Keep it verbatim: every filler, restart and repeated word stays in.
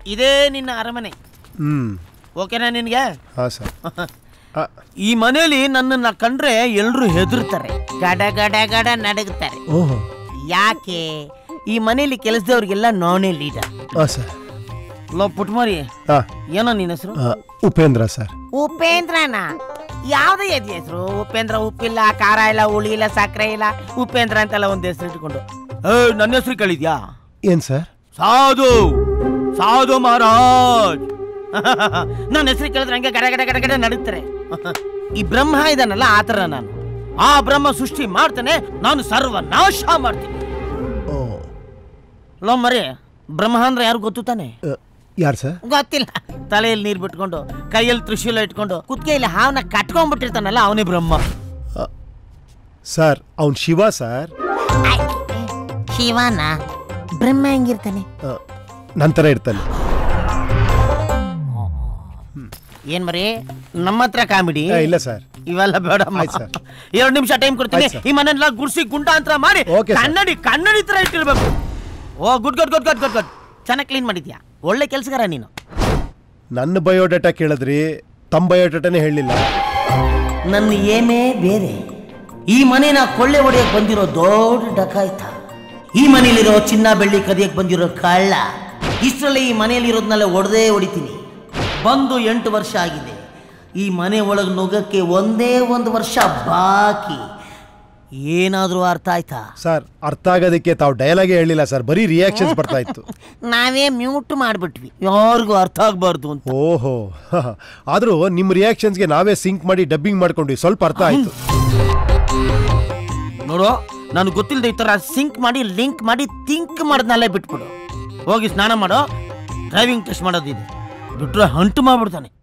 ಇದೇ ನಿನ್ನ ಅರಮನೆ. ಹ್ಮ್ ಓಕೆನಾ ನಿನಗೆ? ಹಾಂ ಸರ್. ಈ ಮನೆಯಲ್ಲಿ ನನ್ನನ್ನ ಕಂಡ್ರೆ ಎಲ್ರು ಹೆದರ್ತಾರೆ, ಗಡ ಗಡ ಗಡ ನಡಗ್ತಾರೆ. ಓಹೋ, ಯಾಕೆ? ಈ ಮನೆಯಲ್ಲಿ ಕೆಲಸದವ್ರಿಗೆಲ್ಲ ನಾನೇ ಲೀಡರ್. ಹಾಂ ಸರ್. ಲೋ ಪುಟ್ಮಾರಿ, ಹಾಂ, ಏನೋ ನಿನ್ನ ಹೆಸರು? ಉಪೇಂದ್ರ ಸರ್. ಉಪೇಂದ್ರನ? ಯಾವ್ದು ಎದ್ ಹೆಸರು? ಉಪೇಂದ್ರ ಉಪ್ಪಿಲ್ಲ, ಖಾರ ಇಲ್ಲ, ಹುಳಿ ಇಲ್ಲ, ಸಕ್ಕರೆ ಇಲ್ಲ, ಉಪೇಂದ್ರ ಅಂತೆಲ್ಲ ಒಂದ್ ಹೆಸರು ಇಟ್ಕೊಂಡು. ನನ್ನ ಹೆಸರು ಕೇಳಿದ್ಯಾ? ಏನ್ ಸರ್? ಸಾಧು ಸಾಧು ಮಹಾರಾಜ್. ನನ್ನ ಹೆಸರು ಕೇಳಿದ್ರೆ ಹಂಗೆ ಗಡ ಗಡ ಗಡ ಗಡ ನಡುತ್ತಾರೆ. ಈ ಬ್ರಹ್ಮ ಇದಾನಲ್ಲ, ಆತರ ನಾನು. ಆ ಬ್ರಹ್ಮ ಸೃಷ್ಟಿ ಮಾಡ್ತಾನೆ, ನಾನು ಸರ್ವನಾಶ ಮಾಡ್ತೀನಿ. ಲೋ ಮರಿ, ಬ್ರಹ್ಮ ಅಂದ್ರೆ ಯಾರು ಗೊತ್ತು ತಾನೆ? ಯಾರು ಸರ್? ಗೊತ್ತಿಲ್ಲ. ತಲೆಯಲ್ಲಿ ನೀರು ಬಿಟ್ಕೊಂಡು, ಕೈಯಲ್ಲಿ ತ್ರಿಶೂಲ ಇಟ್ಕೊಂಡು, ಕುತ್ತಿಗೆಯಲ್ಲಿ ಹಾವನ್ನ ಕಟ್ಕೊಂಡ್ಬಿಟ್ಟಿರ್ತಾನಲ್ಲ, ಅವನೇ ಬ್ರಹ್ಮ. ಸರ್, ಅವನ್ ಶಿವ ಸರ್. ಶಿವನ? ಬ್ರಹ್ಮ ಹೆಂಗಿರ್ತಾನೆ? ನಂತರ ಇರ್ತಾನೆ. ಏನ್ ಮರಿ, ನಮ್ಮ ಹತ್ರ ಕಾಮಿಡಿ ಇಲ್ಲ ಸರ್, ಇವೆಲ್ಲ ಬೇಡ. ಎರಡು ನಿಮಿಷ ಟೈಮ್ ಕೊಡ್ತೀನಿ. ಈ ಮನೆಲ್ಲ ಗುಡ್ಸಿ ಗುಂಡಾಂತರ ಮಾಡಿ ಕನ್ನಡಿ ಕನ್ನಡಿ ತರ ಇಟ್ಟಿರ್ಬೇಕು. ಓ good good good good good good. ಚೆನ್ನಾಗಿ ಕ್ಲೀನ್ ಮಾಡಿದ್ಯಾ, ಒಳ್ಳೆ ಕೆಲ್ಸಗಾರ ನೀನು. ನನ್ನ ಬಯೋಡಾಟಾ ಕೇಳಿದ್ರಿ, ತಮ್ಮ ಬಯೋಡಾಟಾನೇ ಹೇಳಿಲ್ಲ. ನನ್ನ ಏನೇ ಬೇರೆ. ಈ ಮನೇನ ಕೊಳ್ಳೆ ಹೊಡೆಯಕ್ ಬಂದಿರೋ ದೊಡ್ಡ ಡಕಾಯ್ತ. ಈ ಮನೇಲಿರೋ ಚಿನ್ನ ಬೆಳ್ಳಿ ಕದಿಯಕ್ ಬಂದಿರೋ ಕಳ್ಳ. ಇಷ್ಟರಲ್ಲಿ ಈ ಮನೆಯಲ್ಲಿರೋದ್ನೆಲ್ಲ ಹೊಡೆದೇ ಹೊಡಿತೀನಿ. ಬಂದು ಎಂಟು ವರ್ಷ ಆಗಿದೆ. ಈ ಮನೆ ಒಳಗೆ ನುಗ್ಗಕ್ಕೆ ಒಂದೇ ಒಂದು ವರ್ಷ ಬಾಕಿ. ಏನಾದ್ರೂ ಅರ್ಥ ಆಯ್ತಾ? ಸರ್, ಅರ್ಥ ಆಗೋದಕ್ಕೆ ತಾವು ಡೈಲಾಗೇ ಹೇಳಿಲ್ಲ ಸರ್, ಬರೀ ರಿಯಾಕ್ಷನ್ಸ್ ಬರ್ತಾ ಇತ್ತು. ನಾವೇ ಮ್ಯೂಟ್ ಮಾಡ್ಬಿಟ್ವಿ, ಯಾರಿಗೂ ಅರ್ಥ ಆಗ್ಬಾರ್ದು ಅಂತ. ಓಹೋ, ಆದ್ರೂ ನಿಮ್ಮ ರಿಯಾಕ್ಷನ್ಸ್ಗೆ ನಾವೇ ಸಿಂಕ್ ಮಾಡಿ ಡಬ್ಬಿಂಗ್ ಮಾಡ್ಕೊಂಡ್ವಿ, ಸ್ವಲ್ಪ ಅರ್ಥ ಆಯ್ತು. ನೋಡು, ನಾನು ಗೊತ್ತಿಲ್ಲದೆ ಈ ತರ ಸಿಂಕ್ ಮಾಡಿ ಲಿಂಕ್ ಮಾಡಿ ಥಿಂಕ್ ಮಾಡೋದ್ನಲ್ಲೇ ಬಿಟ್ಬಿಡು. ಹೋಗಿ ಸ್ನಾನ ಮಾಡೋ, ಡ್ರೈವಿಂಗ್ ಟೆಸ್ಟ್ ಮಾಡೋದಿದೆ, ಬಿಟ್ರೆ ಹಂಟು ಮಾಡ್ಬಿಡ್ತಾನೆ.